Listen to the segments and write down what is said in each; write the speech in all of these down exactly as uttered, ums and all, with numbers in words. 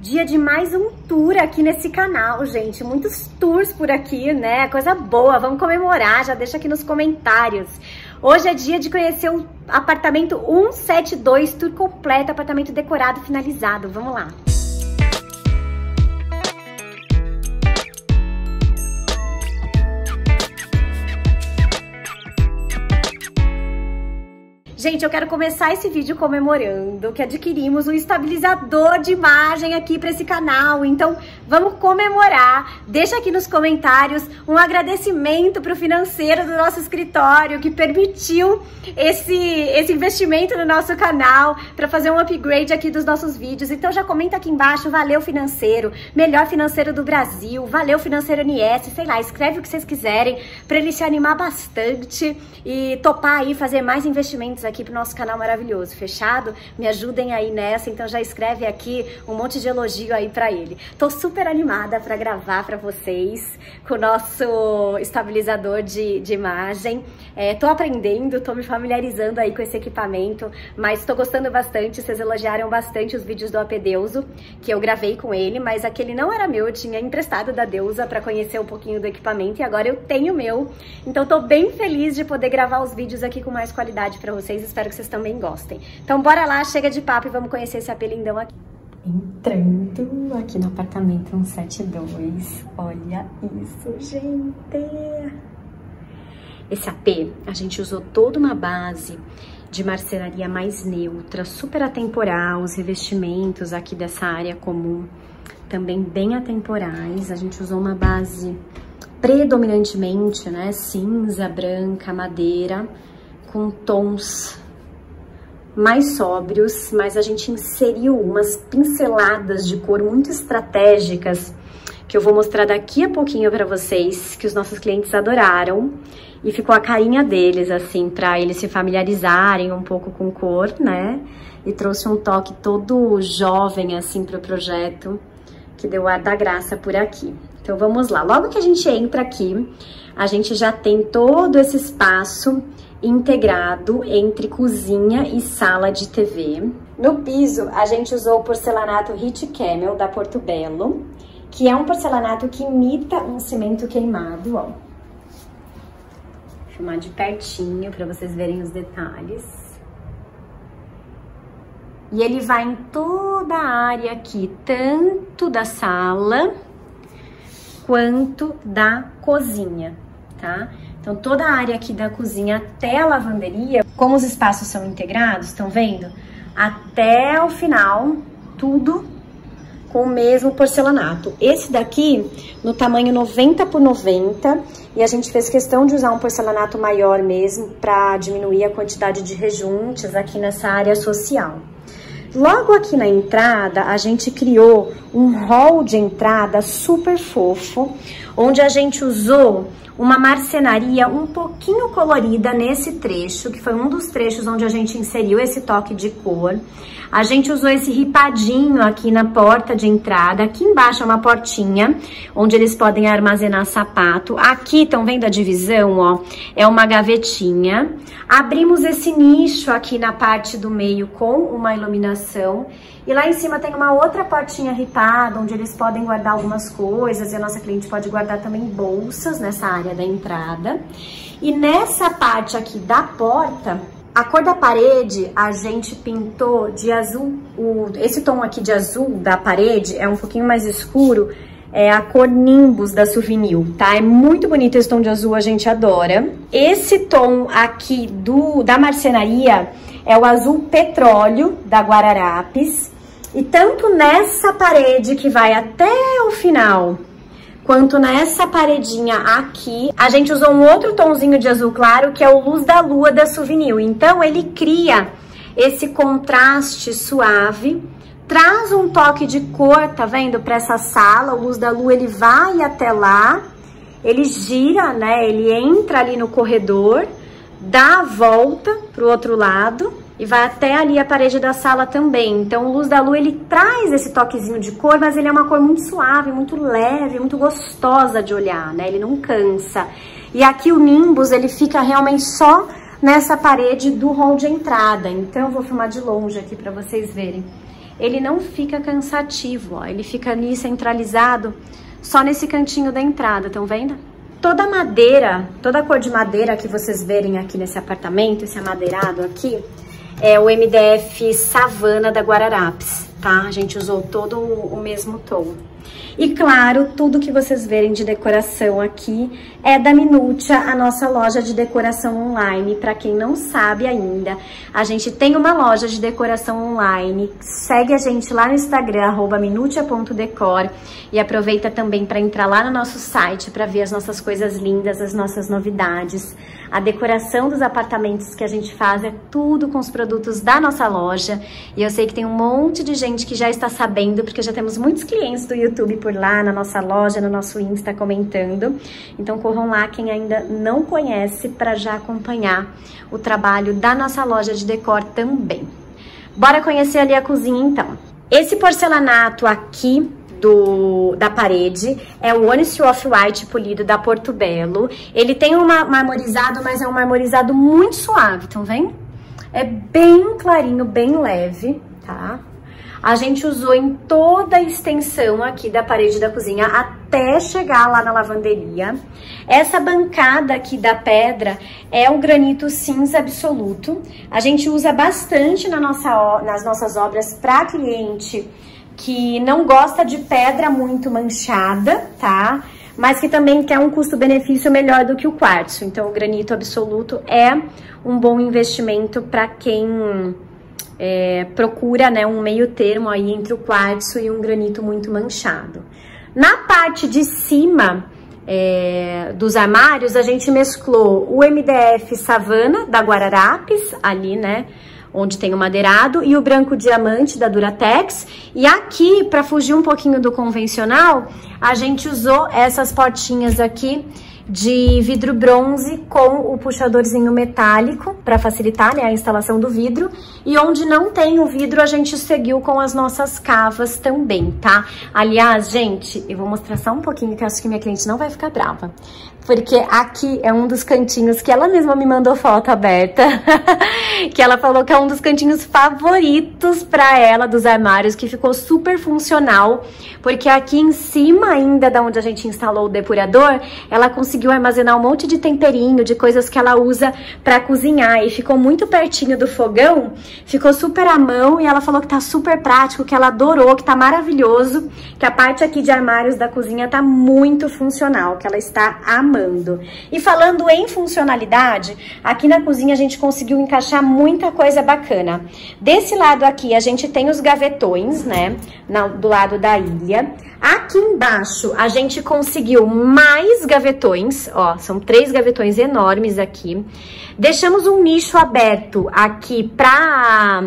Dia de mais um tour aqui nesse canal, gente. Muitos tours por aqui, né? Coisa boa, vamos comemorar, já deixa aqui nos comentários. Hoje é dia de conhecer o apartamento cento e setenta e dois, tour completo, apartamento decorado, finalizado. Vamos lá. Gente, eu quero começar esse vídeo comemorando que adquirimos um estabilizador de imagem aqui para esse canal. Então, vamos comemorar. Deixa aqui nos comentários um agradecimento para o financeiro do nosso escritório que permitiu esse, esse investimento no nosso canal para fazer um upgrade aqui dos nossos vídeos. Então, já comenta aqui embaixo, valeu financeiro, melhor financeiro do Brasil, valeu financeiro N S, sei lá, escreve o que vocês quiserem para ele se animar bastante e topar aí fazer mais investimentos aqui aqui pro nosso canal maravilhoso, fechado? Me ajudem aí nessa, então já escreve aqui um monte de elogio aí pra ele. Tô super animada pra gravar pra vocês com o nosso estabilizador de, de imagem. É, tô aprendendo, tô me familiarizando aí com esse equipamento, mas tô gostando bastante, vocês elogiaram bastante os vídeos do A P Deuso, que eu gravei com ele, mas aquele não era meu, eu tinha emprestado da Deusa pra conhecer um pouquinho do equipamento e agora eu tenho o meu. Então tô bem feliz de poder gravar os vídeos aqui com mais qualidade pra vocês. Espero que vocês também gostem. Então bora lá, chega de papo e vamos conhecer esse A P lindão aqui. Entrando aqui no apartamento cento e setenta e dois. Olha isso, gente! Esse A P, a gente usou toda uma base de marcenaria mais neutra, super atemporal, os revestimentos aqui dessa área comum também bem atemporais. A gente usou uma base predominantemente, né, cinza, branca, madeira, com tons mais sóbrios, mas a gente inseriu umas pinceladas de cor muito estratégicas que eu vou mostrar daqui a pouquinho para vocês, que os nossos clientes adoraram e ficou a carinha deles, assim, para eles se familiarizarem um pouco com cor, né? E trouxe um toque todo jovem, assim, para o projeto, que deu ar da graça por aqui. Então vamos lá, logo que a gente entra aqui, a gente já tem todo esse espaço integrado entre cozinha e sala de T V. No piso, a gente usou o porcelanato Hit Camel da Porto Belo, que é um porcelanato que imita um cimento queimado, ó. Vou filmar de pertinho para vocês verem os detalhes. E ele vai em toda a área aqui, tanto da sala quanto da cozinha, tá? Então, toda a área aqui da cozinha até a lavanderia, como os espaços são integrados, estão vendo? Até o final, tudo com o mesmo porcelanato. Esse daqui, no tamanho noventa por noventa, e a gente fez questão de usar um porcelanato maior mesmo, para diminuir a quantidade de rejuntes aqui nessa área social. Logo aqui na entrada, a gente criou um hall de entrada super fofo, onde a gente usou uma marcenaria um pouquinho colorida nesse trecho, que foi um dos trechos onde a gente inseriu esse toque de cor. A gente usou esse ripadinho aqui na porta de entrada. Aqui embaixo é uma portinha, onde eles podem armazenar sapato. Aqui, estão vendo a divisão, ó? É uma gavetinha. Abrimos esse nicho aqui na parte do meio com uma iluminação. E lá em cima tem uma outra portinha ripada, onde eles podem guardar algumas coisas. E a nossa cliente pode guardar também bolsas nessa área da entrada. E nessa parte aqui da porta, a cor da parede a gente pintou de azul. O, esse tom aqui de azul da parede é um pouquinho mais escuro. É a cor Nimbus da Souvenir, tá? É muito bonito esse tom de azul, a gente adora. Esse tom aqui do, da marcenaria é o azul petróleo da Guararapes. E tanto nessa parede que vai até o final, quanto nessa paredinha aqui, a gente usou um outro tomzinho de azul claro, que é o Luz da Lua da Souvenir. Então, ele cria esse contraste suave, traz um toque de cor, tá vendo? Pra essa sala, o Luz da Lua, ele vai até lá, ele gira, né? Ele entra ali no corredor, dá a volta pro outro lado e vai até ali a parede da sala também. Então, o Luz da Lua, ele traz esse toquezinho de cor, mas ele é uma cor muito suave, muito leve, muito gostosa de olhar, né? Ele não cansa. E aqui o Nimbus, ele fica realmente só nessa parede do hall de entrada. Então, eu vou filmar de longe aqui pra vocês verem. ele não fica cansativo, ó. Ele fica ali centralizado só nesse cantinho da entrada, estão vendo? Toda a madeira, toda a cor de madeira que vocês verem aqui nesse apartamento, esse amadeirado aqui, é o M D F Savana da Guararapes, tá? A gente usou todo o mesmo tom. E claro, tudo que vocês verem de decoração aqui é da Minutia, a nossa loja de decoração online. Para quem não sabe ainda, a gente tem uma loja de decoração online. Segue a gente lá no Instagram, arroba minutia ponto decor, e aproveita também para entrar lá no nosso site para ver as nossas coisas lindas, as nossas novidades. A decoração dos apartamentos que a gente faz é tudo com os produtos da nossa loja. E eu sei que tem um monte de gente que já está sabendo, porque já temos muitos clientes do YouTube por lá, na nossa loja, no nosso Insta, comentando. Então corram lá quem ainda não conhece para já acompanhar o trabalho da nossa loja de decor também. Bora conhecer ali a cozinha então. Esse porcelanato aqui Do, da parede é o Honest Off-White polido da Porto Belo. Ele tem um marmorizado, mas é um marmorizado muito suave, estão vendo? É bem clarinho, bem leve, tá? A gente usou em toda a extensão aqui da parede da cozinha até chegar lá na lavanderia. Essa bancada aqui da pedra é o granito cinza absoluto. A gente usa bastante na nossa, nas nossas obras para cliente que não gosta de pedra muito manchada, tá? Mas que também quer um custo-benefício melhor do que o quartzo. Então, o granito absoluto é um bom investimento para quem é, procura, né, um meio termo aí entre o quartzo e um granito muito manchado. Na parte de cima é, dos armários, a gente mesclou o M D F Savana da Guararapes, ali, né, onde tem o madeirado, e o branco diamante da Duratex. E aqui, para fugir um pouquinho do convencional, a gente usou essas portinhas aqui de vidro bronze com o puxadorzinho metálico para facilitar, né, a instalação do vidro. E onde não tem o vidro, a gente seguiu com as nossas cavas também, tá? Aliás, gente, eu vou mostrar só um pouquinho, que eu acho que minha cliente não vai ficar brava. Porque aqui é um dos cantinhos que ela mesma me mandou foto aberta, que ela falou que é um dos cantinhos favoritos pra ela dos armários, que ficou super funcional, porque aqui em cima ainda da onde a gente instalou o depurador, ela conseguiu armazenar um monte de temperinho, de coisas que ela usa pra cozinhar, e ficou muito pertinho do fogão, ficou super à mão, e ela falou que tá super prático, que ela adorou, que tá maravilhoso, que a parte aqui de armários da cozinha tá muito funcional, que ela está amando. E falando em funcionalidade, aqui na cozinha a gente conseguiu encaixar muita coisa bacana. Desse lado aqui a gente tem os gavetões, né, na, do lado da ilha. Aqui embaixo a gente conseguiu mais gavetões, ó, são três gavetões enormes aqui. Deixamos um nicho aberto aqui para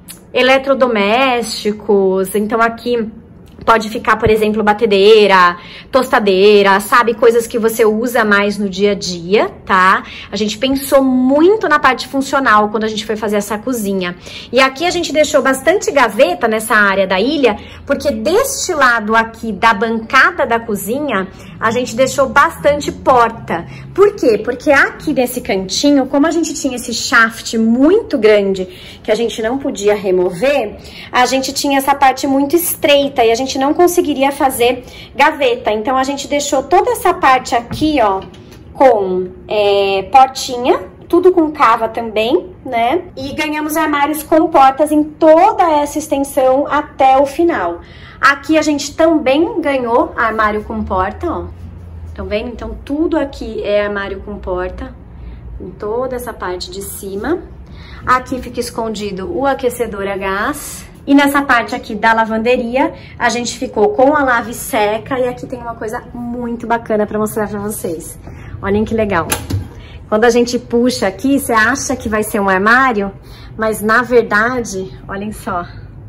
eletrodomésticos, então aqui pode ficar, por exemplo, batedeira, tostadeira, sabe? Coisas que você usa mais no dia a dia, tá? A gente pensou muito na parte funcional quando a gente foi fazer essa cozinha. E aqui a gente deixou bastante gaveta nessa área da ilha, porque deste lado aqui da bancada da cozinha, a gente deixou bastante porta. Por quê? Porque aqui nesse cantinho, como a gente tinha esse shaft muito grande, que a gente não podia remover, a gente tinha essa parte muito estreita e a gente não conseguiria fazer gaveta. Então, a gente deixou toda essa parte aqui, ó, com é, portinha, tudo com cava também, né? E ganhamos armários com portas em toda essa extensão até o final. Aqui a gente também ganhou armário com porta, ó. Estão vendo? Então, tudo aqui é armário com porta, em toda essa parte de cima. Aqui fica escondido o aquecedor a gás. E nessa parte aqui da lavanderia, a gente ficou com a lave seca. E aqui tem uma coisa muito bacana para mostrar para vocês. Olhem que legal. Quando a gente puxa aqui, você acha que vai ser um armário, mas na verdade, olhem só,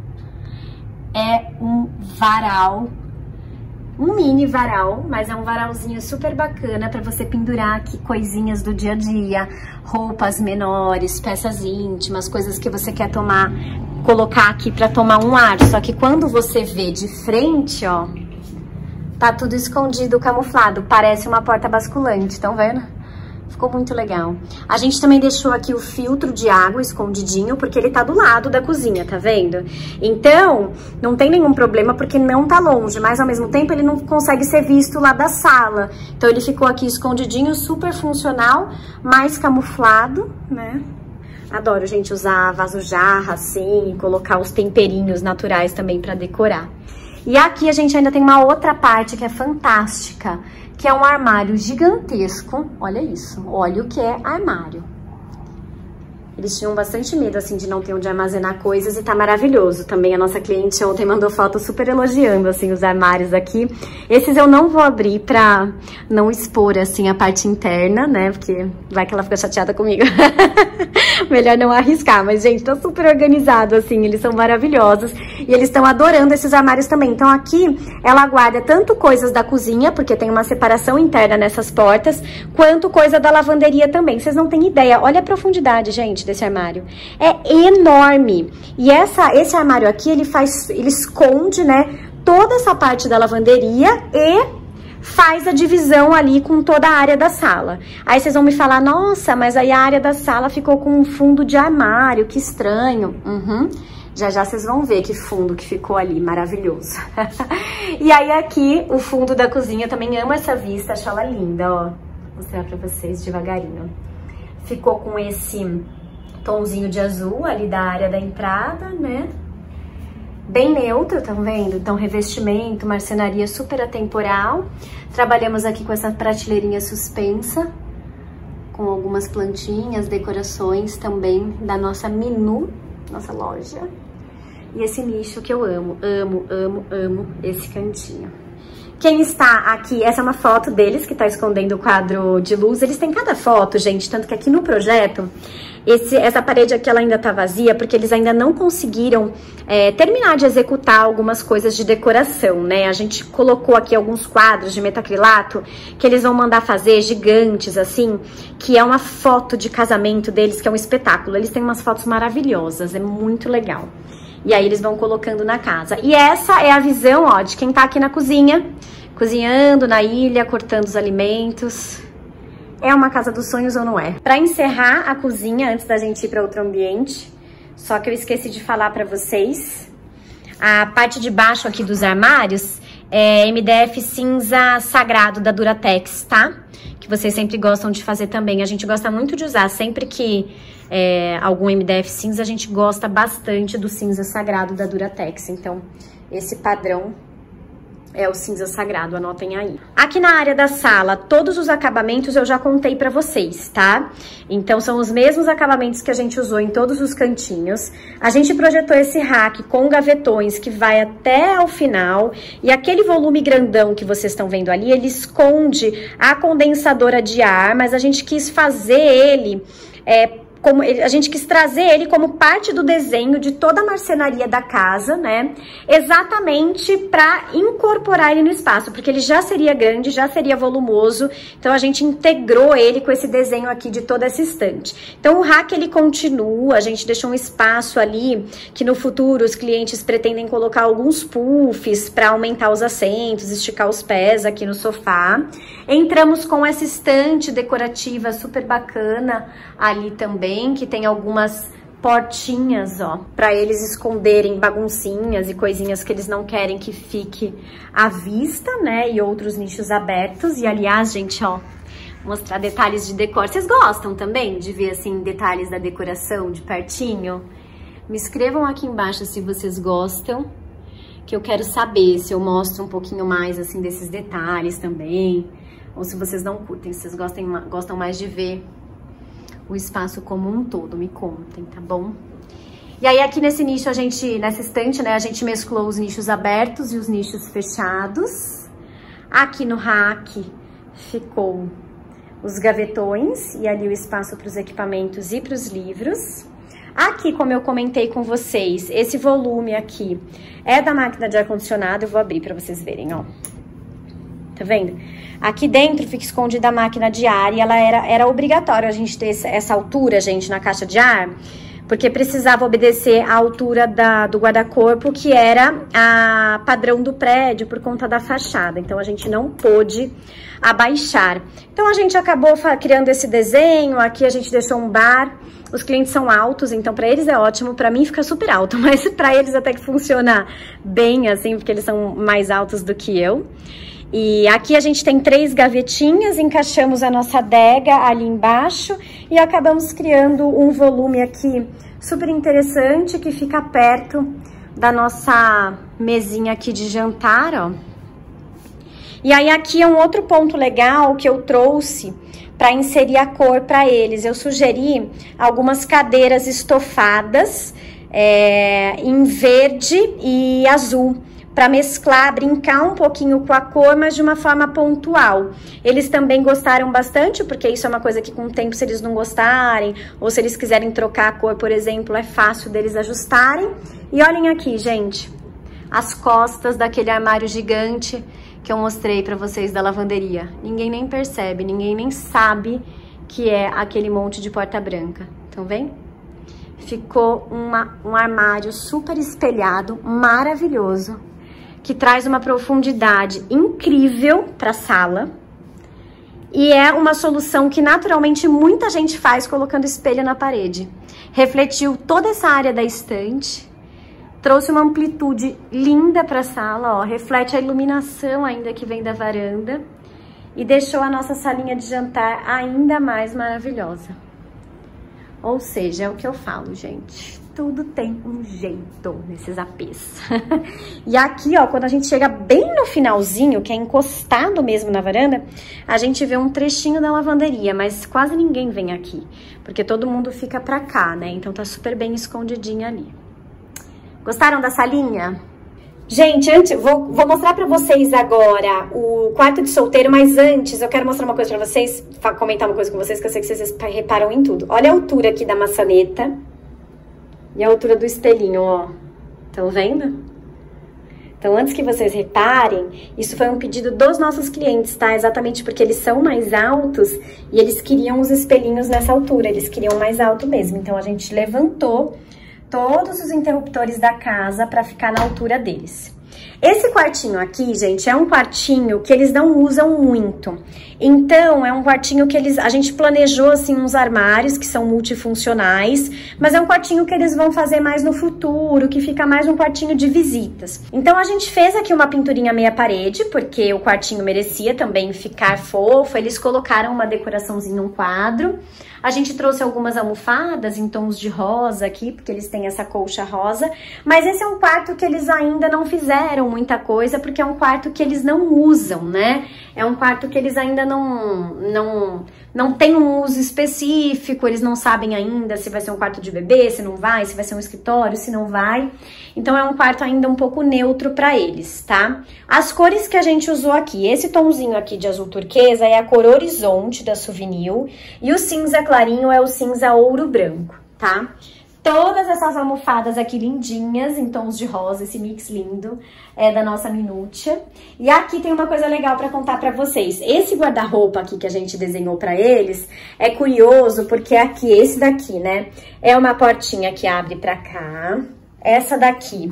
é um varal, um mini varal, mas é um varalzinho super bacana para você pendurar aqui coisinhas do dia a dia, roupas menores, peças íntimas, coisas que você quer tomar, colocar aqui para tomar um ar. Só que quando você vê de frente, ó, tá tudo escondido, camuflado, parece uma porta basculante, estão vendo? Ficou muito legal. A gente também deixou aqui o filtro de água escondidinho, porque ele tá do lado da cozinha, tá vendo? Então, não tem nenhum problema, porque não tá longe, mas ao mesmo tempo ele não consegue ser visto lá da sala. Então ele ficou aqui escondidinho, super funcional, mais camuflado, né? Adoro, gente, usar vaso-jarra, assim, colocar os temperinhos naturais também pra decorar. E aqui a gente ainda tem uma outra parte que é fantástica, que é um armário gigantesco. Olha isso, olha o que é armário. Eles tinham bastante medo, assim, de não ter onde armazenar coisas e tá maravilhoso. Também a nossa cliente ontem mandou foto super elogiando, assim, os armários aqui. Esses eu não vou abrir pra não expor, assim, a parte interna, né? Porque vai que ela fica chateada comigo. Melhor não arriscar, mas, gente, tá super organizado, assim, eles são maravilhosos. E eles estão adorando esses armários também. Então, aqui, ela guarda tanto coisas da cozinha, porque tem uma separação interna nessas portas, quanto coisa da lavanderia também. Vocês não têm ideia. Olha a profundidade, gente, desse armário. É enorme. E essa, esse armário aqui, ele faz, ele esconde, né, toda essa parte da lavanderia e faz a divisão ali com toda a área da sala. Aí vocês vão me falar, nossa, mas aí a área da sala ficou com um fundo de armário, que estranho. Uhum. Já já vocês vão ver que fundo que ficou ali, maravilhoso. E aí aqui, o fundo da cozinha, também amo essa vista, acho ela linda, ó. Vou mostrar pra vocês devagarinho. Ficou com esse tomzinho de azul ali da área da entrada, né? Bem neutro, tá vendo? Então, revestimento, marcenaria super atemporal. Trabalhamos aqui com essa prateleirinha suspensa, com algumas plantinhas, decorações também da nossa Minu, nossa loja. E esse nicho que eu amo, amo, amo, amo esse cantinho. Quem está aqui, essa é uma foto deles que tá escondendo o quadro de luz. Eles têm cada foto, gente, tanto que aqui no projeto, esse, essa parede aqui ela ainda tá vazia, porque eles ainda não conseguiram é, terminar de executar algumas coisas de decoração, né? A gente colocou aqui alguns quadros de metacrilato que eles vão mandar fazer, gigantes, assim, que é uma foto de casamento deles, que é um espetáculo. Eles têm umas fotos maravilhosas, é muito legal. E aí eles vão colocando na casa. E essa é a visão, ó, de quem tá aqui na cozinha, cozinhando na ilha, cortando os alimentos. É uma casa dos sonhos ou não é? Pra encerrar a cozinha, antes da gente ir pra outro ambiente, só que eu esqueci de falar pra vocês, a parte de baixo aqui dos armários é M D F cinza sagrado da Duratex, tá? Que vocês sempre gostam de fazer também. A gente gosta muito de usar, sempre que é, algum M D F cinza, a gente gosta bastante do cinza sagrado da Duratex. Então, esse padrão é o cinza sagrado, anotem aí. Aqui na área da sala, todos os acabamentos eu já contei pra vocês, tá? Então, são os mesmos acabamentos que a gente usou em todos os cantinhos. A gente projetou esse rack com gavetões que vai até o final. E aquele volume grandão que vocês estão vendo ali, ele esconde a condensadora de ar, mas a gente quis fazer ele... É, Como a gente quis trazer ele como parte do desenho de toda a marcenaria da casa, né? Exatamente para incorporar ele no espaço, porque ele já seria grande, já seria volumoso. Então, a gente integrou ele com esse desenho aqui de toda essa estante. Então, o rack, ele continua, a gente deixou um espaço ali que no futuro os clientes pretendem colocar alguns puffs para aumentar os assentos, esticar os pés aqui no sofá. Entramos com essa estante decorativa super bacana ali também, que tem algumas portinhas, ó, para eles esconderem baguncinhas e coisinhas que eles não querem que fique à vista, né? E outros nichos abertos. E, aliás, gente, ó, mostrar detalhes de decor. Vocês gostam também de ver, assim, detalhes da decoração de pertinho? Me escrevam aqui embaixo se vocês gostam, que eu quero saber se eu mostro um pouquinho mais, assim, desses detalhes também. Ou se vocês não curtem, se vocês gostem, gostam mais de ver o espaço como um todo, me contem, tá bom? E aí aqui nesse nicho, a gente, nessa estante, né, a gente mesclou os nichos abertos e os nichos fechados. Aqui no rack ficou os gavetões e ali o espaço para os equipamentos e para os livros. Aqui, como eu comentei com vocês, esse volume aqui é da máquina de ar-condicionado, eu vou abrir para vocês verem, ó. Tá vendo? Aqui dentro fica escondida a máquina de ar e ela era, era obrigatório a gente ter essa altura, gente, na caixa de ar, porque precisava obedecer à altura da, do guarda-corpo, que era a padrão do prédio por conta da fachada. Então, a gente não pôde abaixar. Então, a gente acabou criando esse desenho. Aqui a gente deixou um bar. Os clientes são altos, então para eles é ótimo. Para mim fica super alto, mas para eles até que funciona bem, assim, porque eles são mais altos do que eu. E aqui a gente tem três gavetinhas, encaixamos a nossa adega ali embaixo e acabamos criando um volume aqui super interessante que fica perto da nossa mesinha aqui de jantar, ó. E aí aqui é um outro ponto legal que eu trouxe para inserir a cor para eles. Eu sugeri algumas cadeiras estofadas é, em verde e azul, para mesclar, brincar um pouquinho com a cor, mas de uma forma pontual. Eles também gostaram bastante, porque isso é uma coisa que com o tempo, se eles não gostarem, ou se eles quiserem trocar a cor, por exemplo, é fácil deles ajustarem. E olhem aqui, gente, as costas daquele armário gigante que eu mostrei pra vocês da lavanderia. Ninguém nem percebe, ninguém nem sabe que é aquele monte de porta branca. Então, vem? Ficou uma, um armário super espelhado, maravilhoso, que traz uma profundidade incrível para a sala. E é uma solução que naturalmente muita gente faz colocando espelho na parede. Refletiu toda essa área da estante, trouxe uma amplitude linda para a sala, ó, reflete a iluminação ainda que vem da varanda e deixou a nossa salinha de jantar ainda mais maravilhosa. Ou seja, é o que eu falo, gente. Tudo tem um jeito nesses A Pês. E aqui, ó, quando a gente chega bem no finalzinho, que é encostado mesmo na varanda, a gente vê um trechinho da lavanderia, mas quase ninguém vem aqui, porque todo mundo fica pra cá, né? Então tá super bem escondidinha ali. Gostaram da salinha? Gente, antes, vou, vou mostrar pra vocês agora o quarto de solteiro, mas antes eu quero mostrar uma coisa pra vocês, comentar uma coisa com vocês, que eu sei que vocês reparam em tudo. Olha a altura aqui da maçaneta. E a altura do espelhinho, ó. Estão vendo? Então, antes que vocês reparem, isso foi um pedido dos nossos clientes, tá? Exatamente porque eles são mais altos e eles queriam os espelhinhos nessa altura. Eles queriam mais alto mesmo. Então, a gente levantou todos os interruptores da casa para ficar na altura deles. Esse quartinho aqui, gente, é um quartinho que eles não usam muito. Então, é um quartinho que eles... A gente planejou, assim, uns armários que são multifuncionais, mas é um quartinho que eles vão fazer mais no futuro, que fica mais um quartinho de visitas. Então, a gente fez aqui uma pinturinha meia parede, porque o quartinho merecia também ficar fofo. Eles colocaram uma decoraçãozinha num quadro. A gente trouxe algumas almofadas em tons de rosa aqui, porque eles têm essa colcha rosa. Mas esse é um quarto que eles ainda não fizeram muita coisa, porque é um quarto que eles não usam, né? É um quarto que eles ainda não, não, não tem um uso específico, eles não sabem ainda se vai ser um quarto de bebê, se não vai, se vai ser um escritório, se não vai. Então, é um quarto ainda um pouco neutro para eles, tá? As cores que a gente usou aqui, esse tomzinho aqui de azul turquesa é a cor Horizonte da Souvenir, e o cinza clarinho é o cinza ouro branco, tá? Todas essas almofadas aqui lindinhas, em tons de rosa, esse mix lindo, é da nossa Minúcia. E aqui tem uma coisa legal pra contar pra vocês. Esse guarda-roupa aqui que a gente desenhou pra eles, é curioso porque aqui, esse daqui, né, é uma portinha que abre pra cá. Essa daqui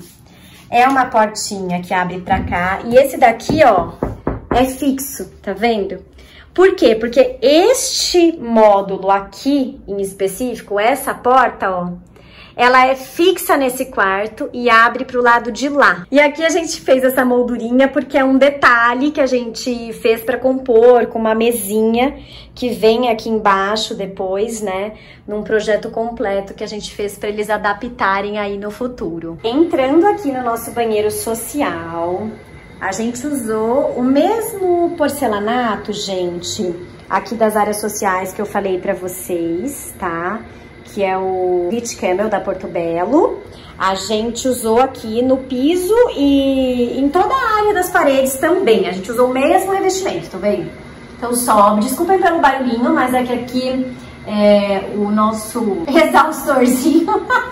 é uma portinha que abre pra cá. E esse daqui, ó, é fixo, tá vendo? Por quê? Porque este módulo aqui, em específico, essa porta, ó, ela é fixa nesse quarto e abre pro lado de lá. E aqui a gente fez essa moldurinha porque é um detalhe que a gente fez para compor com uma mesinha que vem aqui embaixo depois, né? Num projeto completo que a gente fez para eles adaptarem aí no futuro. Entrando aqui no nosso banheiro social, a gente usou o mesmo porcelanato, gente, aqui das áreas sociais que eu falei para vocês, tá? Que é o Beach Camel da Portobello. A gente usou aqui no piso e em toda a área das paredes também. A gente usou o mesmo revestimento, tá vendo? Então sobe, desculpem pelo barulhinho, mas é que aqui é, o nosso exaustorzinho,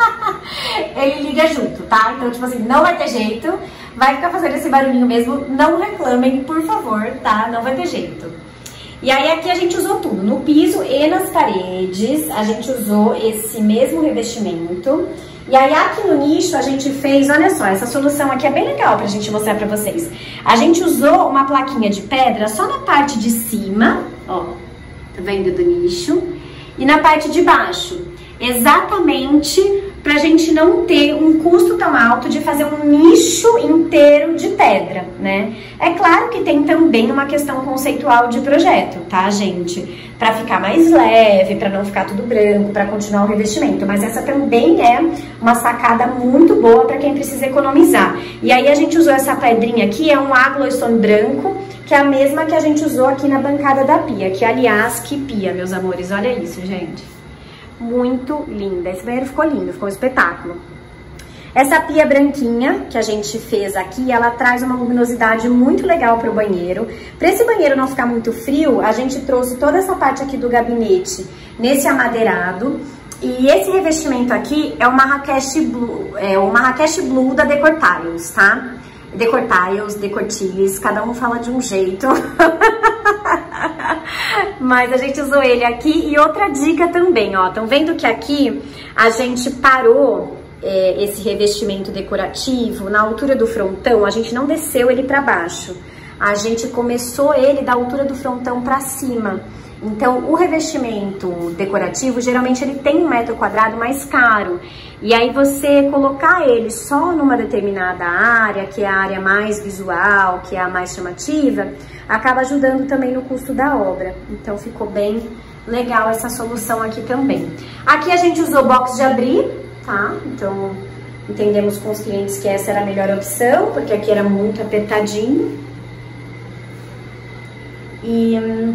ele liga junto, tá? Então, tipo assim, não vai ter jeito, vai ficar fazendo esse barulhinho mesmo, não reclamem, por favor, tá? Não vai ter jeito. E aí aqui a gente usou tudo, no piso e nas paredes, a gente usou esse mesmo revestimento. E aí aqui no nicho a gente fez, olha só, essa solução aqui é bem legal pra gente mostrar pra vocês. A gente usou uma plaquinha de pedra só na parte de cima, ó, tá vendo, do nicho? E na parte de baixo, exatamente pra gente não ter um custo tão alto de fazer um nicho inteiro de pedra, né? É claro que tem também uma questão conceitual de projeto, tá, gente? Pra ficar mais leve, pra não ficar tudo branco, pra continuar o revestimento. Mas essa também é uma sacada muito boa pra quem precisa economizar. E aí a gente usou essa pedrinha aqui, é um Aglowstone branco, que é a mesma que a gente usou aqui na bancada da pia. Que, aliás, que pia, meus amores, olha isso, gente. Muito linda. Esse banheiro ficou lindo, ficou um espetáculo. Essa pia branquinha que a gente fez aqui, ela traz uma luminosidade muito legal para o banheiro. Para esse banheiro não ficar muito frio, a gente trouxe toda essa parte aqui do gabinete nesse amadeirado. E esse revestimento aqui é o Marrakech Blue, é o Marrakech Blue da Decor Tiles, tá? Decor Tiles, Decor Tiles, cada um fala de um jeito. Mas a gente usou ele aqui. E outra dica também, ó, estão vendo que aqui a gente parou é, esse revestimento decorativo na altura do frontão, a gente não desceu ele para baixo, a gente começou ele da altura do frontão para cima. Então o revestimento decorativo geralmente ele tem um metro quadrado mais caro, e aí você colocar ele só numa determinada área, que é a área mais visual, que é a mais chamativa, acaba ajudando também no custo da obra. Então ficou bem legal essa solução aqui também. Aqui a gente usou box de abrir, tá? Então entendemos com os clientes que essa era a melhor opção, porque aqui era muito apertadinho. E hum,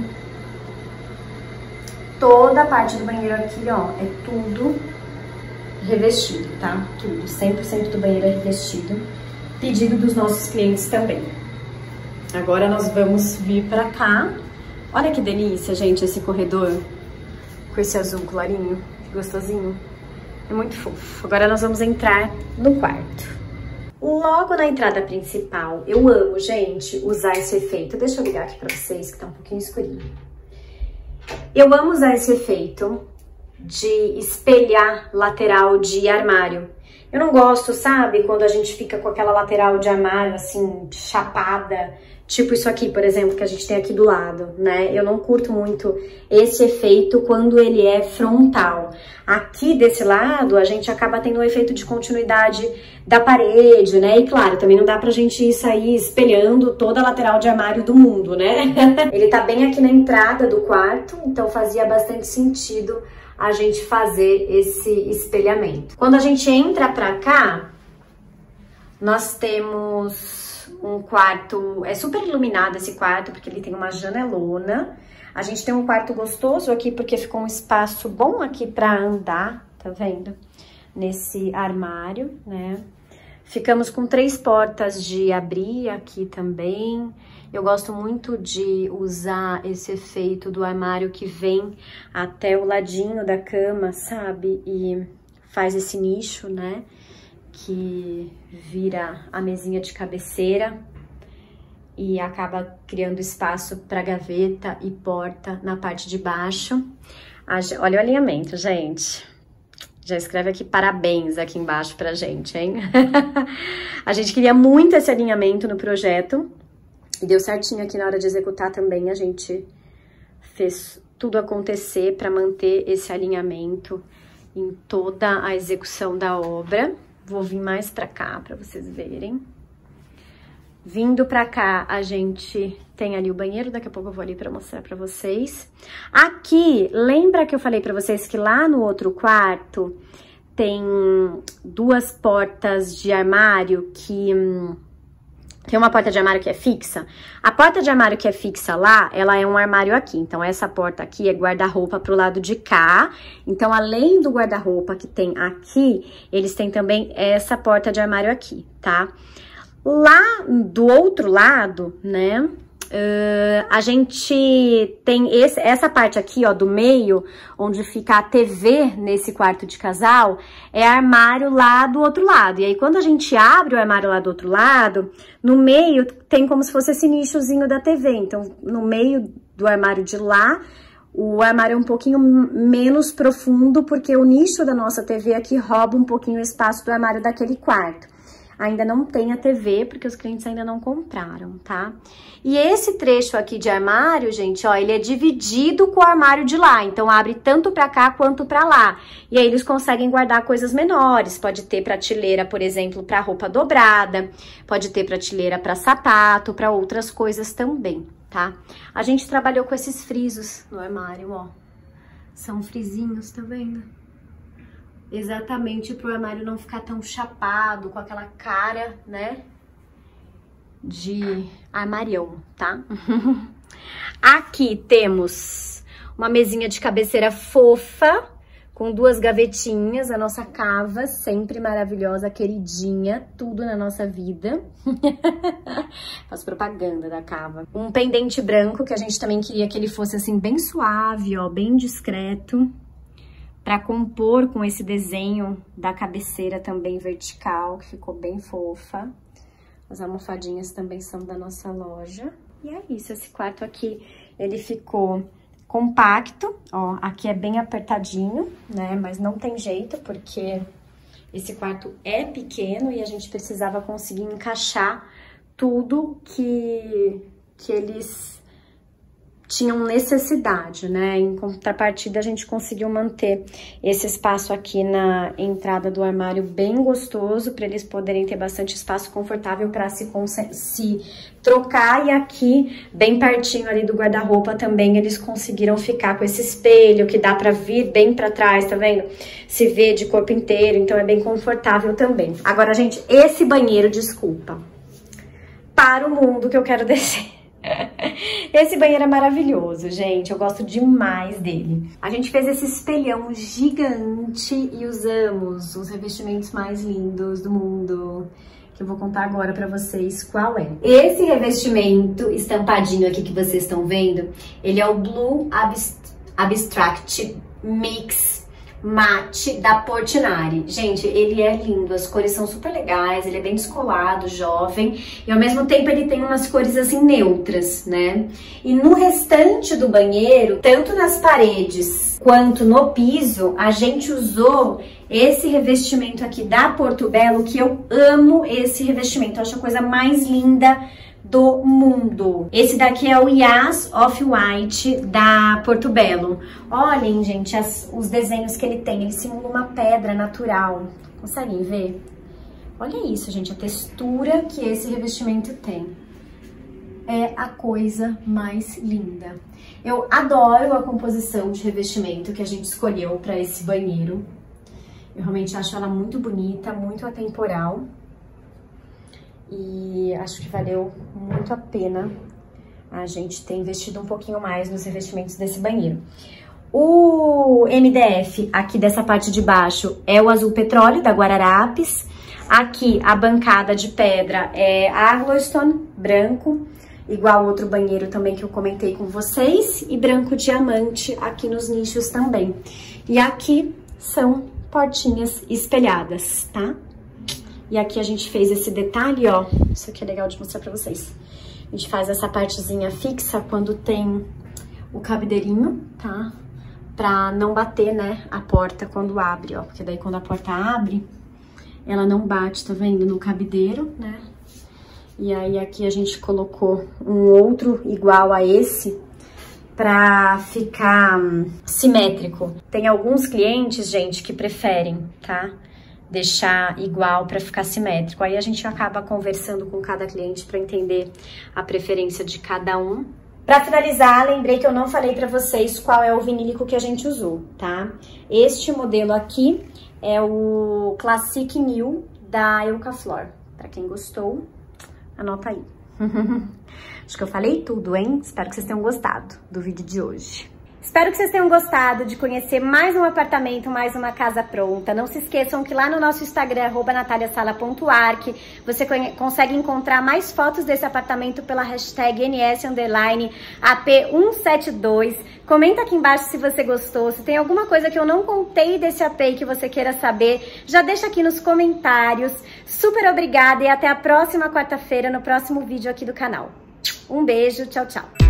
toda a parte do banheiro aqui, ó, é tudo revestido, tá? Tudo, cem por cento do banheiro é revestido. Pedido dos nossos clientes também. Agora nós vamos vir pra cá. Olha que delícia, gente, esse corredor com esse azul clarinho, que gostosinho. É muito fofo. Agora nós vamos entrar no quarto. Logo na entrada principal, eu amo, gente, usar esse efeito. Deixa eu ligar aqui pra vocês, que tá um pouquinho escurinho. Eu amo usar esse efeito de espelhar lateral de armário. Eu não gosto, sabe, quando a gente fica com aquela lateral de armário, assim, chapada, tipo isso aqui, por exemplo, que a gente tem aqui do lado, né? Eu não curto muito esse efeito quando ele é frontal. Aqui desse lado, a gente acaba tendo um efeito de continuidade da parede, né? E claro, também não dá pra gente sair espelhando toda a lateral de armário do mundo, né? Ele tá bem aqui na entrada do quarto, então fazia bastante sentido a gente fazer esse espelhamento. Quando a gente entra pra cá, nós temos um quarto, é super iluminado esse quarto, porque ele tem uma janelona. A gente tem um quarto gostoso aqui, porque ficou um espaço bom aqui pra andar, tá vendo? Nesse armário, né? Ficamos com três portas de abrir aqui também. Eu gosto muito de usar esse efeito do armário que vem até o ladinho da cama, sabe? E faz esse nicho, né? Que vira a mesinha de cabeceira e acaba criando espaço para gaveta e porta na parte de baixo. Olha o alinhamento, gente. Já escreve aqui parabéns aqui embaixo pra gente, hein? A gente queria muito esse alinhamento no projeto. E deu certinho aqui na hora de executar também, a gente fez tudo acontecer para manter esse alinhamento em toda a execução da obra. Vou vir mais para cá para vocês verem. Vindo para cá, a gente tem ali o banheiro, daqui a pouco eu vou ali para mostrar para vocês. Aqui, lembra que eu falei para vocês que lá no outro quarto tem duas portas de armário que... Tem uma porta de armário que é fixa. A porta de armário que é fixa lá, ela é um armário aqui. Então, essa porta aqui é guarda-roupa pro lado de cá. Então, além do guarda-roupa que tem aqui, eles têm também essa porta de armário aqui, tá? Lá do outro lado, né, Uh, a gente tem esse, essa parte aqui, ó, do meio, onde fica a T V nesse quarto de casal, é armário lá do outro lado. E aí, quando a gente abre o armário lá do outro lado, no meio tem como se fosse esse nichozinho da T V. Então, no meio do armário de lá, o armário é um pouquinho menos profundo, porque o nicho da nossa T V aqui rouba um pouquinho o espaço do armário daquele quarto. Ainda não tem a T V, porque os clientes ainda não compraram, tá? E esse trecho aqui de armário, gente, ó, ele é dividido com o armário de lá. Então, abre tanto pra cá quanto pra lá. E aí, eles conseguem guardar coisas menores. Pode ter prateleira, por exemplo, pra roupa dobrada. Pode ter prateleira pra sapato, pra outras coisas também, tá? A gente trabalhou com esses frisos no armário, ó. São frisinhos, tá vendo? Exatamente pro armário não ficar tão chapado, com aquela cara, né, de armarião, tá? Aqui temos uma mesinha de cabeceira fofa, com duas gavetinhas, a nossa cava, sempre maravilhosa, queridinha, tudo na nossa vida. Faço propaganda da cava. Um pendente branco, que a gente também queria que ele fosse assim, bem suave, ó, bem discreto. Pra compor com esse desenho da cabeceira também vertical, que ficou bem fofa. As almofadinhas também são da nossa loja. E é isso, esse quarto aqui, ele ficou compacto, ó, aqui é bem apertadinho, né, mas não tem jeito, porque esse quarto é pequeno e a gente precisava conseguir encaixar tudo que, que eles tinham necessidade, né? Em contrapartida, a gente conseguiu manter esse espaço aqui na entrada do armário bem gostoso, para eles poderem ter bastante espaço confortável para se, se trocar. E aqui, bem pertinho ali do guarda-roupa também, eles conseguiram ficar com esse espelho, que dá para vir bem para trás, tá vendo? Se vê de corpo inteiro, então é bem confortável também. Agora, gente, esse banheiro, desculpa, para o mundo que eu quero descer. Esse banheiro é maravilhoso, gente, eu gosto demais dele. A gente fez esse espelhão gigante e usamos os revestimentos mais lindos do mundo, que eu vou contar agora pra vocês qual é. Esse revestimento estampadinho aqui que vocês estão vendo, ele é o Blue Abstract Mix Matte da Portinari. Gente, ele é lindo, as cores são super legais, ele é bem descolado, jovem, e ao mesmo tempo ele tem umas cores assim neutras, né? E no restante do banheiro, tanto nas paredes quanto no piso, a gente usou esse revestimento aqui da Portobello, que eu amo esse revestimento, eu acho a coisa mais linda do mundo. Esse daqui é o Yas Off-White da Portobello. Olhem, gente, as, os desenhos que ele tem. Ele simula uma pedra natural. Conseguem ver? Olha isso, gente, a textura que esse revestimento tem. É a coisa mais linda. Eu adoro a composição de revestimento que a gente escolheu para esse banheiro. Eu realmente acho ela muito bonita, muito atemporal. E acho que valeu muito a pena a gente ter investido um pouquinho mais nos revestimentos desse banheiro. O M D F aqui dessa parte de baixo é o azul petróleo da Guararapes. Aqui a bancada de pedra é Arloston branco, igual outro banheiro também que eu comentei com vocês. E branco diamante aqui nos nichos também. E aqui são portinhas espelhadas, tá? E aqui a gente fez esse detalhe, ó, isso aqui é legal de mostrar pra vocês. A gente faz essa partezinha fixa quando tem o cabideirinho, tá? Pra não bater, né, a porta quando abre, ó. Porque daí quando a porta abre, ela não bate, tá vendo, no cabideiro, né? E aí aqui a gente colocou um outro igual a esse pra ficar hum, simétrico. Tem alguns clientes, gente, que preferem, tá? Deixar igual para ficar simétrico. Aí a gente acaba conversando com cada cliente para entender a preferência de cada um. Para finalizar, lembrei que eu não falei para vocês qual é o vinílico que a gente usou, tá? Este modelo aqui é o Classic New da Eucaflor. Para quem gostou, anota aí. Acho que eu falei tudo, hein? Espero que vocês tenham gostado do vídeo de hoje. Espero que vocês tenham gostado de conhecer mais um apartamento, mais uma casa pronta. Não se esqueçam que lá no nosso Instagram, arroba nataliasala ponto arc, você consegue encontrar mais fotos desse apartamento pela hashtag N S underline A P cento e setenta e dois. Comenta aqui embaixo se você gostou, se tem alguma coisa que eu não contei desse A P que você queira saber, já deixa aqui nos comentários. Super obrigada e até a próxima quarta-feira no próximo vídeo aqui do canal. Um beijo, tchau, tchau!